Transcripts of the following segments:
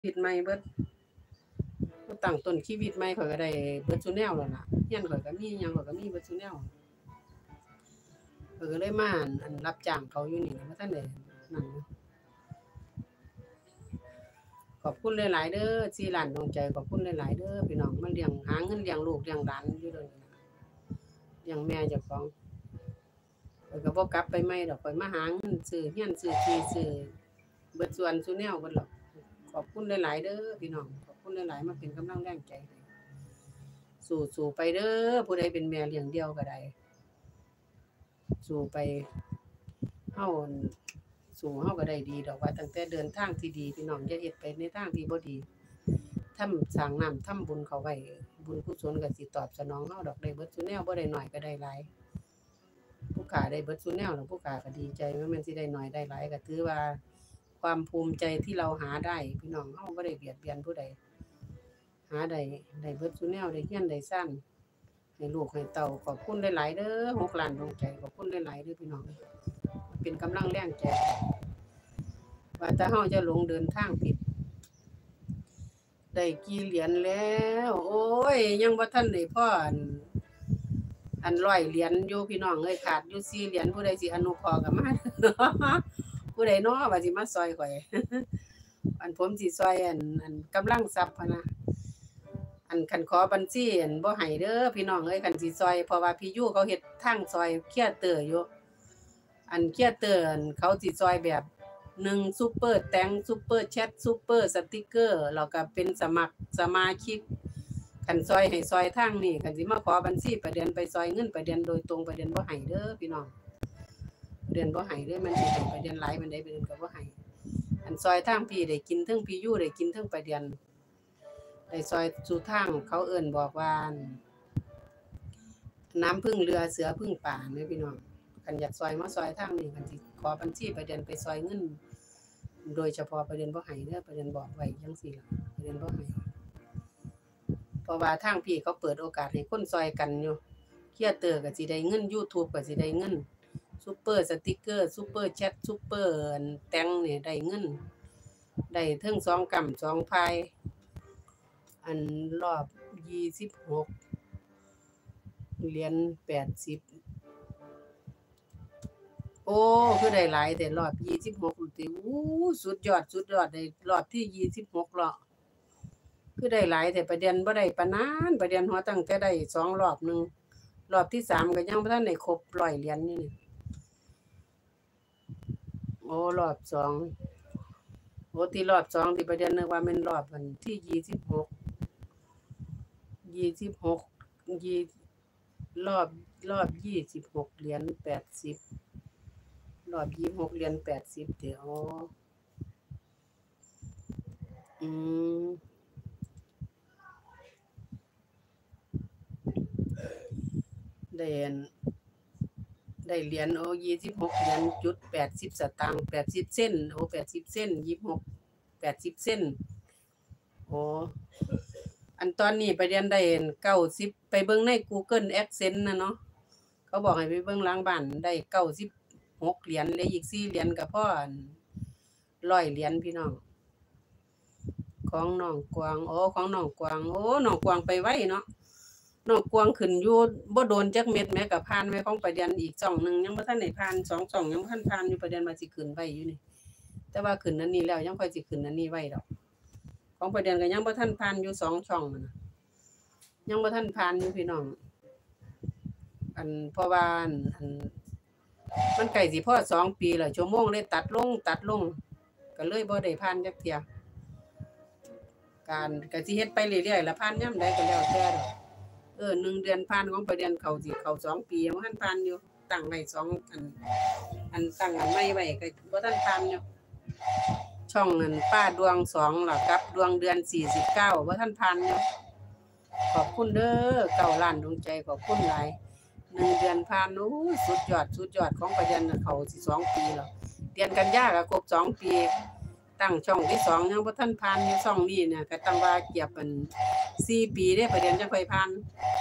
ชีวิตใหม่เบิดตั้งต้นชีวิตใหม่ข่อยก็ได้เบิดซุแนวแล้วล่ะเฮียนข่อยก็มีหยังข่อยก็มีเบิดซุแนวข่อยก็เลยมารับจ้างเขาอยู่นี่บ่ทันได้นั่นขอบคุณหลายๆเด้อ4ล้านดวงใจขอบคุณหลายๆเด้อพี่น้องมาเลี้ยงหาเงินเลี้ยงลูกเลี้ยงหลานอยู่เด้อเลี้ยงแม่เจ้าของข่อยก็บ่กลับไปใหม่ดอกข่อยมาหาเงินซื้อเฮียนซื้อที่ซื้อเบิดส่วนซุแนวเบิดหรอกขอบคุณหลายๆเด้อพี่น้องขอบคุณหลายๆมาเป็นกำลังแรงใจให้สู้ๆไปเด้อผู้ใดเป็นแม่เลี้ยงเดี่ยวก็ได้สู้ไปเฮาสู้เฮาก็ได้ดีดอกว่าตั้งแต่เดินทางที่ดีพี่น้องอย่าเฮ็ดไปในทางที่บ่ดีทำสร้างน้ำทำบุญเข้าไว้บุญกุศลก็สิตอบสนองเฮาดอกได้เบิดซุแนวบ่ได้น้อยก็ได้หลายผู้ขาได้เบิดซุแนวแล้วผู้ขาก็ดีใจว่ามันสิได้น้อยได้หลายก็ถือว่าความภูมิใจที่เราหาได้พี่น้องเฮาบ่ได้เบียดเบียนผู้ใดหาได้เบิดซุแนวได้เฮียนได้ซ่านให้ลูกให้เต้าขอบคุณหลายๆเด้อ6ล้านดวงใจขอบคุณหลายๆเด้อพี่น้องเป็นกำลังแรงใจว่าถ้าเฮาจะหลงเดินทางผิดได้กี่เหรียญแล้วโอ้ยยังบ่ทันได้พออัน100เหรียญอยู่พี่น้องเอ้ยขาดอยู่4เหรียญผู้ใดสิอนุเคราะห์ก็มาผู้ใดเนาะว่าสิมาซอยข่อยอันผมสิซอยอันกำลังทรัพย์พะนะอันคันขอบัญชีอันบ่ให้เด้อพี่น้องเอ้ยคันสิซอยเพราะว่าพี่อยู่เขาเฮ็ดทางซอยเคลียร์เตอร์อยู่อันเคลียร์เตอร์เขาสิซอยแบบ1ซุปเปอร์แตงซุปเปอร์แชทซุปเปอร์สติกเกอร์แล้วก็เป็นสมัครสมาชิกคันซอยให้ซอยทางนี้คันสิมาขอบัญชีประเด็นไปซอยเงินประเด็นโดยตรงประเด็นบ่ให้เด้อพี่น้องประเด็นบ่ให้เด้อมันสิให้ประเด็นหลายมันได้ประเด็นก็บ่ให้อันซอยทางพี่ได้กินทั้งพี่อยู่ได้กินทั้งประเด็นได้ซอยสู่ทางเขาเอิ้นบอกว่าน้ำพึ่งเรือเสือพึ่งป่าเด้อพี่น้องคันอยากซอยมาซอยทางนี้คันสิขอบัญชีประเด็นไปซอยเงินโดยเฉพาะประเด็นบ่ให้เด้อประเด็นบอกไว้จังซี่ล่ะประเด็นบ่ให้เพราะว่าทางพี่เขาเปิดโอกาสให้คนซอยกันอยู่เคลียร์เตอร์ก็สิได้เงิน YouTube ก็สิได้เงินซุปเปอร์สติกเกอร์ซุปเปอร์แชทซุปเปอร์แตงนี่ได้เงินได้เทิง2กำ2พายอันรอบ26เหรียญ80โอ้คือได้หลายแต่รอบ26ติสุดยอดได้รอบที่26แล้วคือได้หลายแต่ประเด็นบ่ได้ปานนั้นประเด็นหัวตั้งแต่ได้2รอบนึงรอบที่3ก็ยังบ่ทันได้ครบ100เหรียญนี่โอ้รอบ2โอ้ที่รอบ2ที่ประเด็นนึกว่าแม่นรอบวันที่26รอบ26เหรียญ80รอบ26เหรียญ80เดี๋ยวได้เหรียญโอ้26เหรียญจุด80สตางค์80เซนโอ้80เซน26 80เซนโอ้อันตอนนี้ประเด็นได้90ไปเบิ่งใน Google Adsense นะเนาะเขาบอกให้ไปเบิ่งหลังบ้านได้96เหรียญเหลืออีก4เหรียญก็พอ100เหรียญพี่น้องของน้องกวางโอ้ของน้องกวางโอ้น้องกวางไปไว้เนาะน้องกวางขึ้นอยู่บ่โดนจักเม็ดแม้ก็ผ่านไว้ของประเด็นอีกช่องนึงยังบ่ทันได้ผ่าน2ช่องยังบ่ทันผ่านอยู่ประเด็นว่าสิขึ้นไว้อยู่นี่แต่ว่าขึ้นอันนี้แล้วยังค่อยสิขึ้นอันนี้ไว้ดอกของประเด็นก็ยังบ่ทันผ่านอยู่2ช่องนั่นน่ะยังบ่ทันผ่านอยู่พี่น้องอันเพราะว่าอันมันใกล้สิพอ2ปีแล้วชั่วโมงเลยตัดลงก็เลยบ่ได้ผ่านจักเที่ยการก็สิเฮ็ดไปเรื่อยๆแล้วผ่านยามใดก็แล้วแต่ดอก1เดือนผ่านของประเด็นเขาสิเข้า2ปียังบ่ทันผ่านอยู่ตั้งไว้2อันตั้งอันใหม่ไว้ก็บ่ทันผ่านอยู่ช่องนั้นป้าดวง2ล่ะกับดวงเดือน49บ่ทันผ่านอยู่ขอบคุณเด้อ9ล้านดวงใจขอบคุณหลาย1เดือนผ่านโอ้สุดยอดของประเด็นเขาสิ2ปีแล้วเดือนกันยาก็ครบ2ปีตั้งช่องที่2ยังบ่ทันผ่านอยู่ช่องนี้เนี่ยก็ตั้งว่าเกียบอัน4ปีเด้ประเด็นจังค่อยผ่าน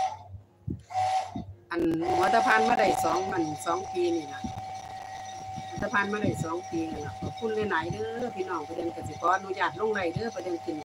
อันหัวตะผ่านมาได้2ปีนี่ล่ะตภัณฑ์มาได้2 ปีแล้วล่ะขอบคุณหลายๆเด้อพี่น้องประเด็นก็สิขออนุญาตลงไลน์เด้อประเด็นขึ้น